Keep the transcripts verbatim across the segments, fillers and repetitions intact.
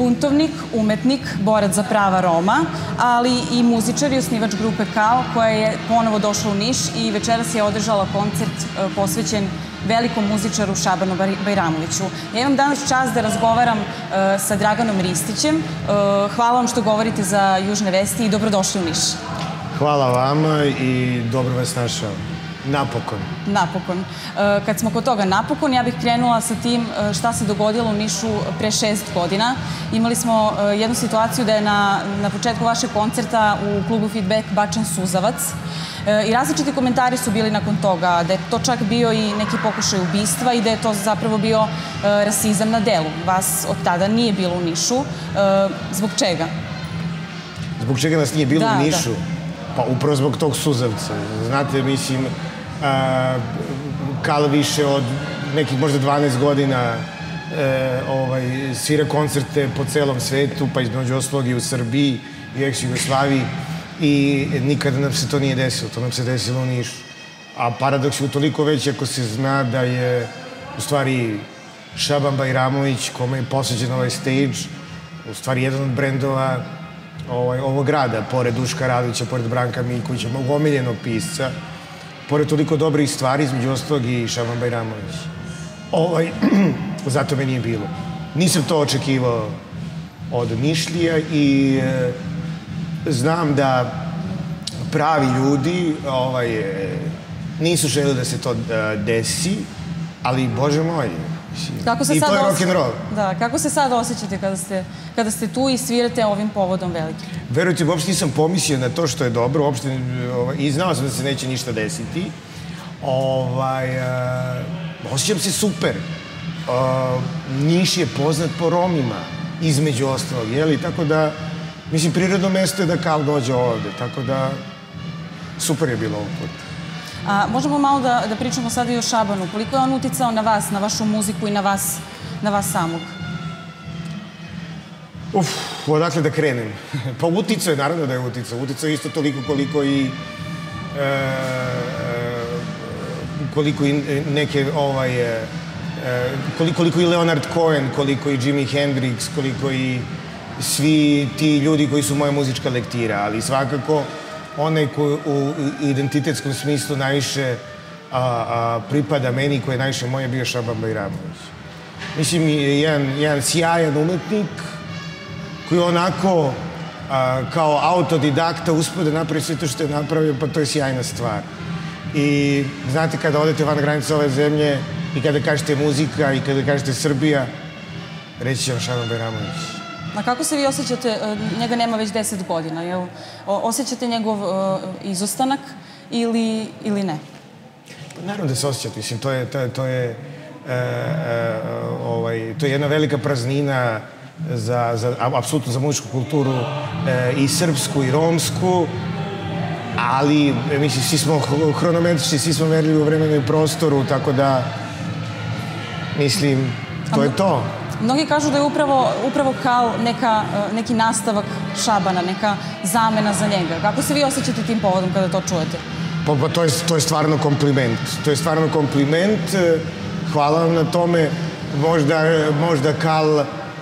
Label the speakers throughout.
Speaker 1: buntovnik, umetnik, borac za prava Roma, ali i muzičar i osnivač grupe Kal, koja je ponovo došla u Niš i večeras je održala koncert posvećen velikom muzičaru Šabanu Bajramoviću. Ja imam danas čast da razgovaram sa Draganom Ristićem. Hvala vam što govorite za Južne vesti i dobrodošli u Niš.
Speaker 2: Hvala vama i dobro vas našao. Napokon.
Speaker 1: Napokon. Kad smo kod toga napokon, ja bih krenula sa tim šta se dogodilo u Nišu pre šest godina. Imali smo jednu situaciju da je na početku vašeg koncerta u klubu Feedback bačen suzavac i različiti komentari su bili nakon toga, da je to čak bio i neki pokušaj ubistva i da je to zapravo bio rasizam na delu. Vas od tada nije bilo u Nišu. Zbog čega?
Speaker 2: Zbog čega nas nije bilo u Nišu? Pa upravo zbog tog suzavca. Znate, mislim, Kal više od nekih možda dvanaest godina svira koncerte po celom svetu, pa između ostalog i u Srbiji i u ex-Jugoslaviji i nikada nam se to nije desilo. To nam se desilo u Nišu. A paradoks je utoliko veći ako se zna da je u stvari Šaban Bajramović, kome je posvećen ovaj stage, u stvari jedan od brendova ovog grada, pored Duška Radovića, pored Branka Mikovića, mog omiljenog pisca, pored toliko dobrih stvari, između ostalog i Šaban Bajramović. Zato me nije bilo. Nisam to očekivao od Nišlija i znam da pravi ljudi nisu želeli da se to desi, ali, Bože moj, i to je rock'n'roll.
Speaker 1: Da, kako se sada osjećate kada ste tu i svirate ovim povodom velikim?
Speaker 2: Verujte, uopšte nisam pomislio na to što je dobro, uopšte, i znao sam da se neće ništa desiti. Osjećam se super. Niš je poznat po Romima, između ostalog, jeli? Tako da, mislim, prirodno mesto je da Kal dođe ovde, tako da, super je bilo ovog puta.
Speaker 1: Možemo malo da pričamo sada i o Šabanu. Koliko je on uticao na vas, na vašu muziku i na vas samog?
Speaker 2: Uf, odakle da krenem? Pa uticao je, naravno da je uticao. Uticao je isto toliko koliko i koliko i neke koliko i Leonard Cohen, koliko i Jimi Hendrix, koliko i svi ti ljudi koji su moja muzička lektira, ali svakako onaj koji u identitetskom smislu najviše pripada meni, koji je najviše moje, bio Šaban Bajramović. Mislim, jedan sjajan umetnik koji onako kao autodidakta uspio da napravi sve to što je napravio, pa to je sjajna stvar. I znate, kada odete van granica ove zemlje i kada kažete muzika i kada kažete Srbija, reći će vam Šaban Bajramović.
Speaker 1: A kako se vi osjećate, njega nema već deset godina, jel? Osjećate njegov izostanak ili ne?
Speaker 2: Naravno da se osjećate, mislim, to je jedna velika praznina apsolutno za muzičku kulturu i srpsku i romsku, ali, mislim, svi smo hronometrični, svi smo merili u vremenu i prostoru, tako da, mislim, to je to.
Speaker 1: Mnogi kažu da je upravo Kal neki nastavak Šabana, neka zamena za njega. Kako se vi osjećate tim povodom kada to čujete?
Speaker 2: Pa to je stvarno kompliment. To je stvarno kompliment. Hvala vam na tome. Možda Kal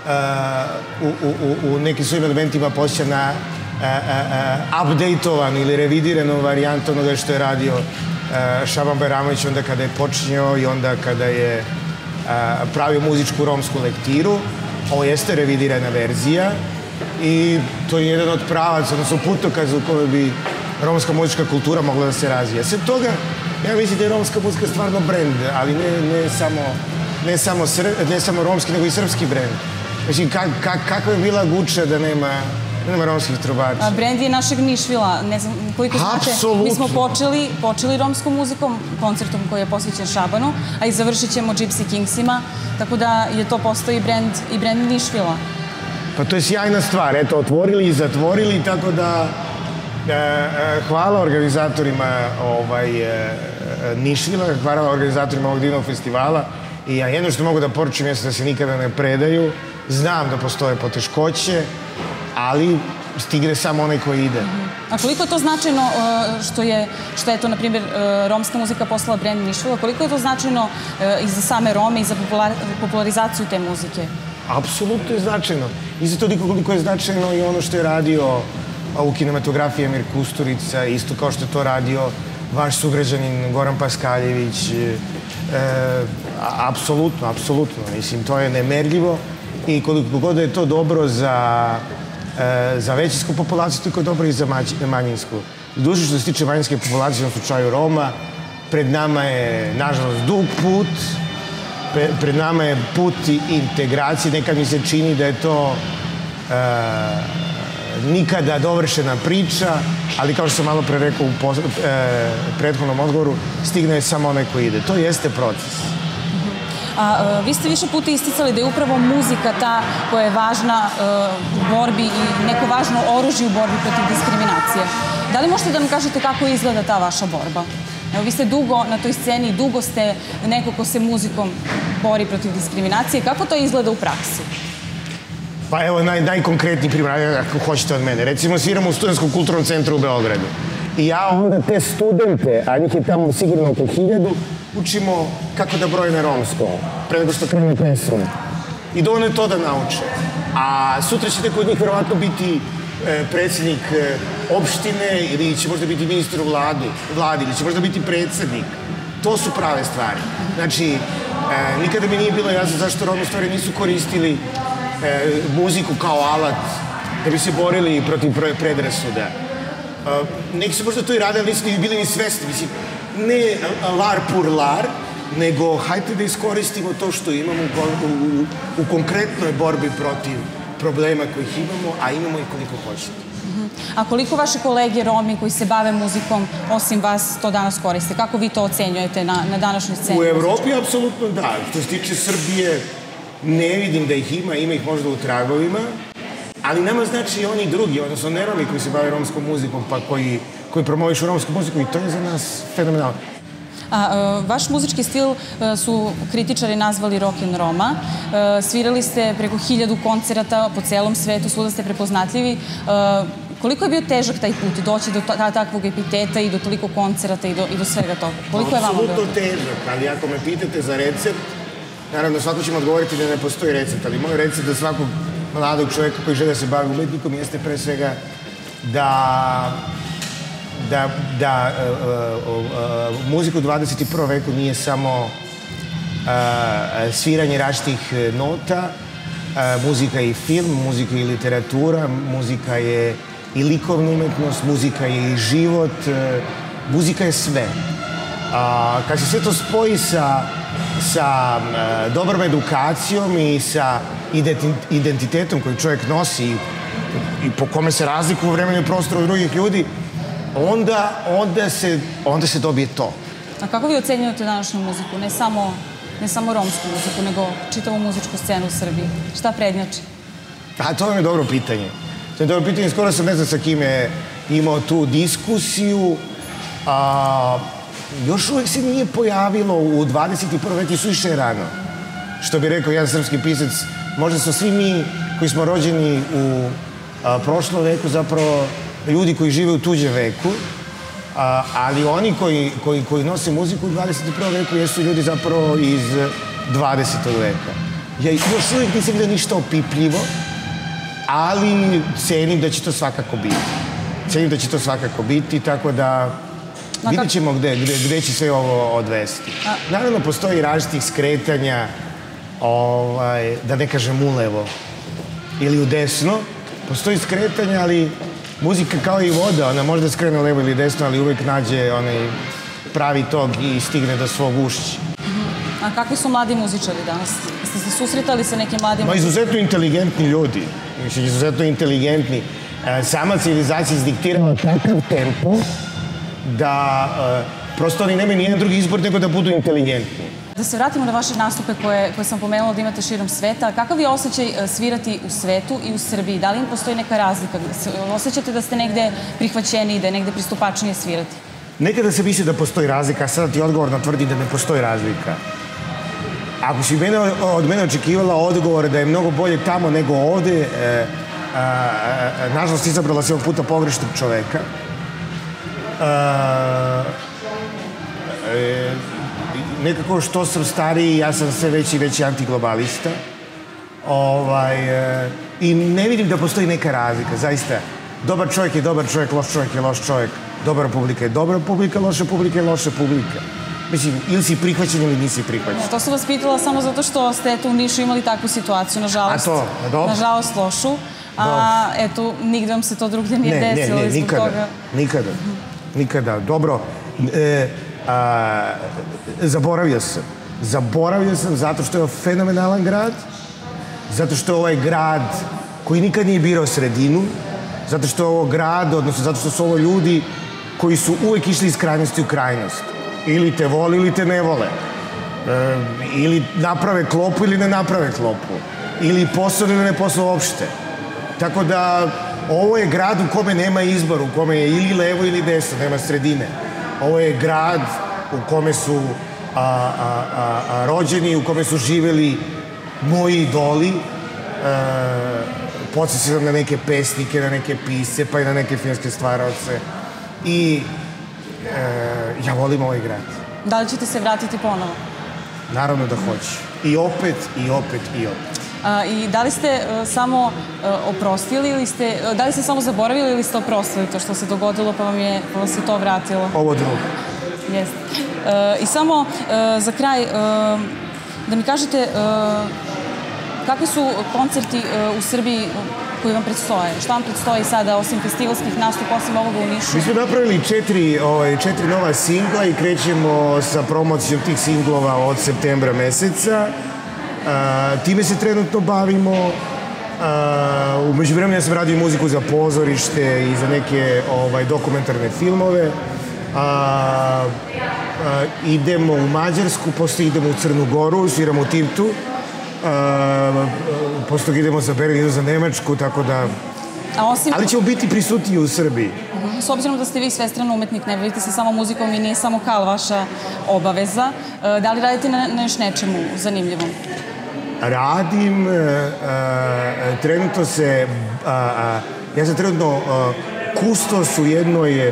Speaker 2: u nekim svojim elementima posjeća na update-ovan ili revidiranu varijantu onoga što je radio Šaban Bajramović onda kada je počinjao i onda kada je pravio muzičku romsku lektiru. Ovo jeste revidirana verzija i to je jedan od pravaca, odnosno putokaza u kojoj bi romska muzička kultura mogla da se razvija. Sve toga, ja mislim da je romska muzika stvarno brend, ali ne samo romski, nego i srpski brend. Mislim, kakva je bila Guča da nema romskih trubača?
Speaker 1: Brend je našeg Nišvila, ne znam koliko znate. Mi smo počeli romskom muzikom, koncertom koji je posvećen Šabanu, a i završit ćemo Gypsy Kingsima, tako da je to postoji i brend Nišvila.
Speaker 2: Pa to je sjajna stvar, eto, otvorili i zatvorili, tako da hvala organizatorima Nišvila, hvala organizatorima ovog divnog festivala i ja jedno što mogu da poručim jeste da se nikada ne predaju, znam da postoje poteškoće, ali stigne samo onaj koji ide.
Speaker 1: A koliko je to značajno što je to, na primjer, romska muzika poslala brend Nišvila, koliko je to značajno i za same Rome i za popularizaciju te muzike?
Speaker 2: apsolutno je značajno. Isto toliko koliko je značajno i ono što je radio u kinematografiji Emir Kusturica, isto kao što je to radio vaš sugrađanin Goran Paskaljević. Apsolutno, apsolutno. Mislim, to je nemerljivo i koliko god je to dobro za za većinsku populaciju, toliko je dobro i za manjinsku. Duže što se tiče manjinske populacije, u slučaju Roma, pred nama je, nažalost, dug put, pred nama je put integracije. Nekad mi se čini da je to nikada dovršena priča, ali kao što sam malo pre rekao u prethodnom odgovoru, stigne samo onaj ko ide. To jeste proces.
Speaker 1: A vi ste više puta isticali da je upravo muzika ta koja je važna u borbi i neko važno oružje u borbi protiv diskriminacije. Da li možete da nam kažete kako izgleda ta vaša borba? Evo, vi ste dugo na toj sceni, dugo ste neko ko se muzikom bori protiv diskriminacije. Kako to izgleda u praksi?
Speaker 2: Pa evo, najkonkretniji primjer, ako hoćete od mene. Recimo, sviramo u Studentskom kulturnom centru u Beogradu. I ja onda te studente, a njih je tamo sigurno oko hiljadu, učimo kako da broje na romskom, pre nego što krene pesmu. I dovoljno je to da nauče. A sutra će neko od njih verovatno biti predsjednik opštine ili će možda biti ministar u vladi ili će možda biti predsjednik. To su prave stvari. Znači, nikada mi nije bilo jasno zašto Romi stvari nisu koristili muziku kao alat da bi se borili protiv predrasuda. Neki su možda to i radili, ali nisu bili ni svesni. Mislim, ne lar pur lar, nego hajte da iskoristimo to što imamo u konkretnoj borbi protiv problema kojih imamo, a imamo i koliko hoćete.
Speaker 1: A koliko vaše kolege Romi koji se bave muzikom, osim vas, to danas koriste? Kako vi to ocenjujete na današnjoj sceni?
Speaker 2: U Evropi apsolutno da. Što se tiče Srbije, ne vidim da ih ima, ima ih možda u tragovima, ali nama znači i oni drugi, odnosno ne Romi koji se bave romskom muzikom, pa koji promovišu romsku muziku i to je za nas fenomenalno.
Speaker 1: Vaš muzički stil su kritičari nazvali rock and Roma. Svirali ste preko hiljadu koncerata po celom svetu, svuda ste prepoznatljivi. Koliko je bio težak taj put, doći do takvog epiteta i do toliko koncerata i do svega toga? Koliko je vama bilo?
Speaker 2: Apsolutno težak, ali ako me pitate za recept, naravno svako će mi odgovoriti da ne postoji recept, ali moj recept za svakog mladog čovjeka koji žele da se bavi umetnikom jeste pre svega da da muzika u dvadeset i prvom veku nije samo sviranje različitih nota, muzika je i film, muzika je i literatura, muzika je i likovna umetnost, muzika je i život, muzika je sve. Kad se sve to spoji sa dobrom edukacijom i sa identitetom koji čovjek nosi i po kome se razlikuje u vremenu i prostoru od drugih ljudi, onda se dobije to.
Speaker 1: A kako vi ocenjujete današnju muziku? Ne samo romsku muziku, nego čitavu muzičku scenu u Srbiji. Šta prednjači?
Speaker 2: A to vam je dobro pitanje. To je dobro pitanje. Skoro sam ne znam sa kim je imao tu diskusiju. Još uvijek se nije pojavilo u dvadeset i prvom veku suviše rano. Što bi rekao jedan srpski pisac, možda smo svi mi koji smo rođeni u prošlom veku zapravo ljudi koji žive u tuđem veku, ali oni koji nose muziku u dvadeset i prvom veku jesu ljudi zapravo iz dvadesetog veka. Ja još uvijek nisam vidio ništa opipljivo, ali cenim da će to svakako biti. Cenim da će to svakako biti, tako da vidjet ćemo gde će sve ovo odvesti. Naravno, postoji različitih skretanja, da ne kažem ulevo ili u desno. Postoji skretanja, ali muzika kao i voda, ona može da skrene levo ili desno, ali uvijek nađe onaj pravi tog i stigne do svog ušća.
Speaker 1: A kakvi su mladi muzičari danas? Ste se susretali sa nekim mladim...
Speaker 2: Ma izuzetno inteligentni ljudi. Mislim, izuzetno inteligentni. Sama civilizacija izdiktirala takav tempo da prosto oni nemaju nijedan drugi izbor nego da budu inteligentni.
Speaker 1: Da se vratimo na vaše nastupe koje sam pomenula da imate širom sveta. Kakav je osjećaj svirati u svetu i u Srbiji? Da li im postoji neka razlika? Osjećate da ste negde prihvaćeni i da je negde pristupačnije svirati?
Speaker 2: Nekada se misli da postoji razlika, a sada ti odgovorno tvrdi da ne postoji razlika. Ako si od mene očekivala odgovor da je mnogo bolje tamo nego ovde, nažalost izabrala si ovog puta pogrešnog čoveka. Nekako što sam stariji, ja sam sve veći i veći antiglobalista. I ne vidim da postoji neka razlika, zaista. Dobar čovjek je dobar čovjek, loš čovjek je loš čovjek. Dobra publika je dobra publika, loša publika je loša publika. Mislim, ili si prihvaćen ili nisi prihvaćen.
Speaker 1: To sam vas pitala samo zato što ste eto u Nišu imali takvu situaciju, nažalost.
Speaker 2: A to, dobro.
Speaker 1: Nažalost lošu. A eto, nigde vam se to drugdje nije desilo.
Speaker 2: Ne, ne, nikada. Nikada. Nikada. Dobro. Zaboravio sam. Zaboravio sam zato što je ovo fenomenalan grad, zato što je ovaj grad koji nikad nije birao sredinu, zato što je ovo grad, odnosno zato što su ovo ljudi koji su uvek išli iz krajnosti u krajnost. Ili te vole ili te ne vole. Ili naprave klopu ili ne naprave klopu. Ili posao ili ne posao uopšte. Tako da ovo je grad u kome nema izbora, u kome je ili levo ili desno, nema sredine. Ovo je grad u kome su rođeni, u kome su živeli moji idoli. Podsjećam na neke pesnike, na neke pisce, pa i na neke filmske stvaraoce. I ja volim ovaj grad.
Speaker 1: Da li ćete se vratiti ponovo?
Speaker 2: Naravno da hoću. I opet, i opet, i opet.
Speaker 1: I da li ste samo oprostili ili ste, da li ste samo zaboravili ili ste oprostili to što se dogodilo pa vam je, pa vam se to vratilo?
Speaker 2: Ovo drugo.
Speaker 1: Jeste. I samo za kraj, da mi kažete kakvi su koncerti u Srbiji koji vam predstoje? Šta vam predstoji sada osim festivalskih nastupa, osim ovoga u Nišu?
Speaker 2: Mi smo napravili četiri nova singla i krećemo sa promocijom tih singlova od septembra meseca. Time se trenutno bavimo. U međuvremenu ja sam radio muziku za pozorište i za neke dokumentarne filmove. Idemo u Mađarsku, posle idemo u Crnu Goru, sviramo u Tivtu. Posle toga idemo za Berlin, idemo za Nemačku, tako da... Ali ćemo biti prisutniji u Srbiji.
Speaker 1: S obzirom da ste vi svestrano umetnik, ne bavite se samo muzikom i nije samo kal vaša obaveza, da li radite na još nečemu zanimljivom?
Speaker 2: Radim, trenutno se, ja sam trenutno kustos u jednoj,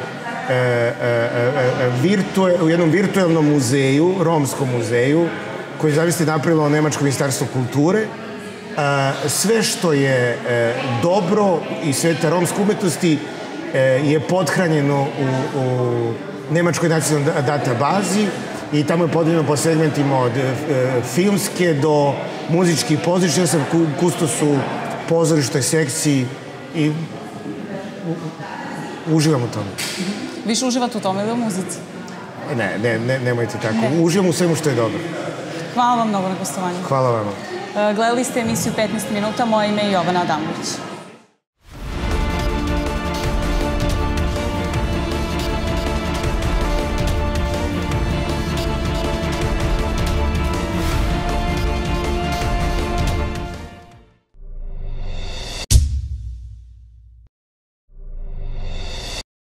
Speaker 2: u jednom virtualnom muzeju, romskom muzeju, koji zavisno napravilo Nemačko ministarstvo kulture. Sve što je dobro i sveta romske umetnosti je pothranjeno u Nemačkoj nacionalnoj databazi i tamo je podeljeno po segmentima od filmske do muzičkih pozorišta. Ja sam kustos u pozorištoj sekciji i uživam u tome.
Speaker 1: Više uživate u tome ili u muzici?
Speaker 2: Ne, ne, nemojte tako. Uživam u svemu što je dobro.
Speaker 1: Hvala vam mnogo na gostovanju.
Speaker 2: Hvala vam.
Speaker 1: Gledali ste emisiju petnaest minuta, moje ime je Jovana Adamović.